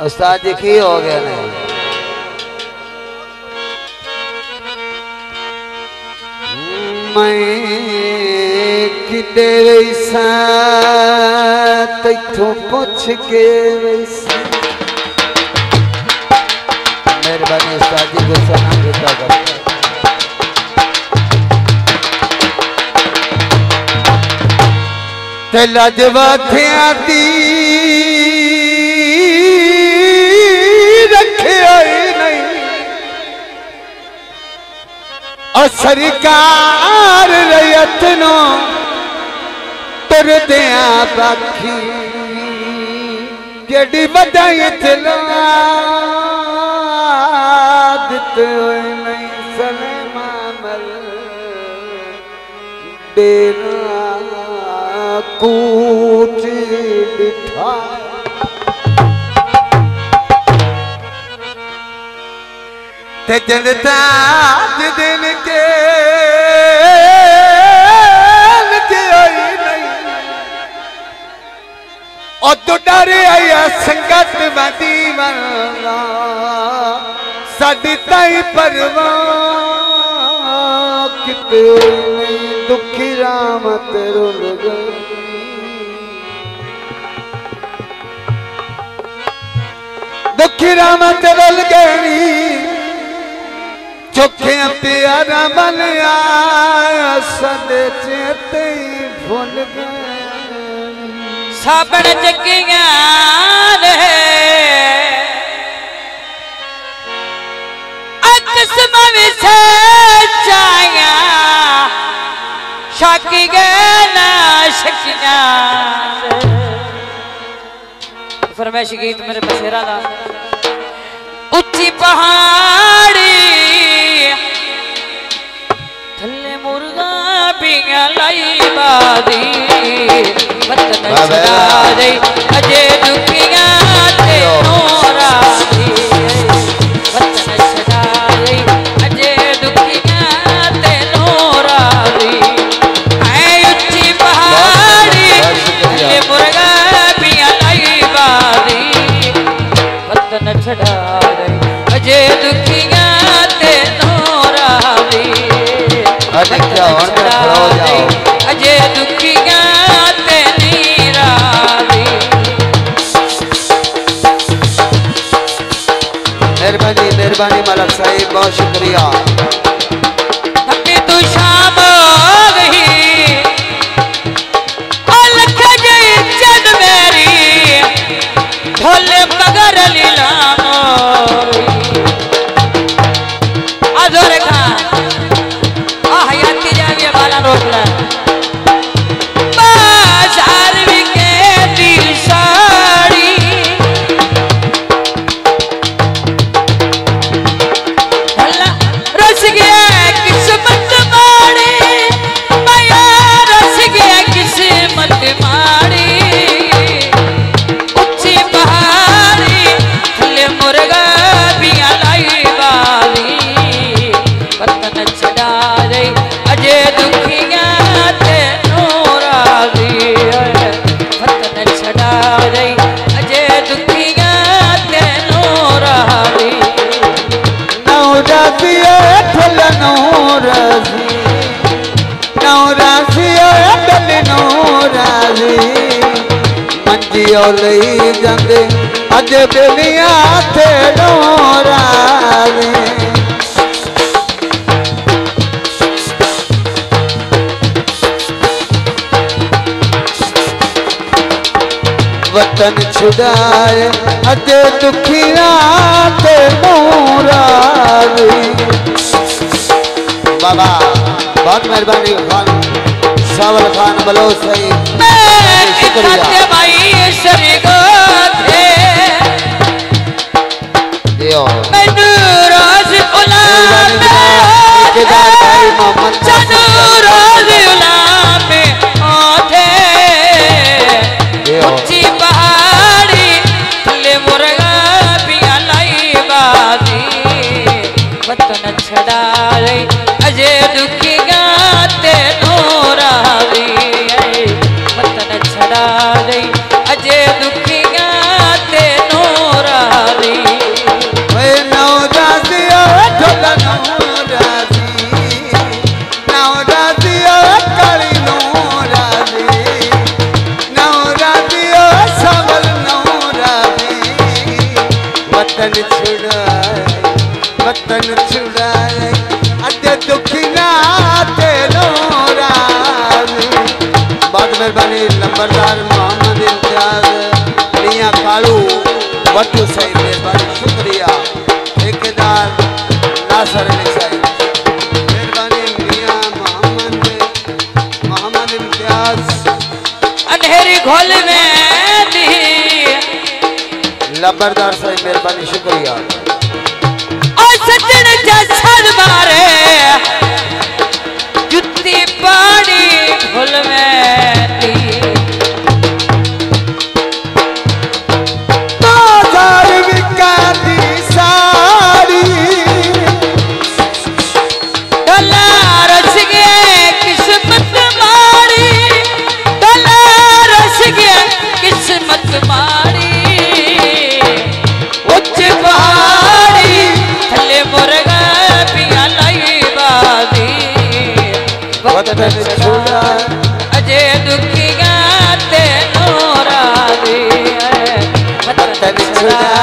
उस्ताद जी की हो गया ने मैं किते वैसा तैथों पूछ के वैसा मेहरबानी उस्ताद जी गुस्सा ना किया करो ते लजवाथिया दी रखे नहीं और सरकार रयतनो तुर दिया बाकी जड़ी बधाई चला दिते नहीं सलेमा मल डेरा कूच बिठा ते जनता दिन के आई नहीं और तो डरे आया संगत बदी वाला साडी ताई परवा किते दुखी रामत रुल गई दुखी रामत रुल गई चोखे प्यारा बन आया सदे चेते भूल गए साबण जगिया किस्म विसे चाया शाकी गना शकिया फरमाइश गीत मेरे बसेरा दा उच्ची पहाड़ी थल्ले मुर्गा पिया लाई बादी वतन छड़ा दे अजे दुखिया ते नोरा दी वतन छड़ा दे अजे दुखिया ते नोरा दी ऐ उच्ची पहाड़ी थल्ले मुर्गा पिया लाई बादी वतन छड़ा दे अजे दुखिया ते नोरा दी अजे दुखिया ते नीरा दी मेहरबानी मेहरबानी मलक साहिब बहुत शुक्रिया अभी तू शाम हो गई अलख गई चंद मेरी ढोले मगर लीलाम आजोरे खा हयाती जाविया बाला रोकला बाजार भी के दिल साड़ी भला रस गया किस्मत माड़ी माया रस गया किस्मत माड़ी उच्ची पहाड़ी थल्ले मुर्गा बिया लाई बाली वतन छड़ा दे अजे दुखिया ते नोरा दी वतन छड़ा दे अजे दुखिया ते नोरा दी नौरा दिया फल नौरा दी नौरा दिया फल नौरा दी मंजियो लई जांदे अजे बेलिया ते नौरा दी वतन छुड़ाए अजे दुखिया ते नूरा बाबा बहुत मेहरबानी खान सावल खान बलो सही शुक्रिया भाई शरीको थे दियो रोज उलाम रोज उलाम थे उच्ची पहाड़ी थल्ले मुर्गा पिया लाई बादी वतन छड़ा दे अजे दुखिया ते नोरा दी वतन छड़ा दे अजे दुखिया ते नोरा मेहरबानी लंबरदार मोहम्मद इम्तियाज मियां कालू वट्टू साईं मेहरबानी शुक्रिया। ठेकेदार नासर अली साईं मेहरबानी मियां मोहम्मद इम्तियाज अंधेरी घोल में दी लंबरदार साईं मेहरबानी शुक्रिया। और सजन जसर मारे जुत्ती पाड़ी घोल में दी बाजार विकाती साड़ी डला रस गए किस्मत मारी डला रस गए किस्मत मारी उच्च पहाड़ी थले मुर्गा पिया लाई बादी वतन छुड़ा अजय दुखी गाते नोरा दी वतन छुड़ा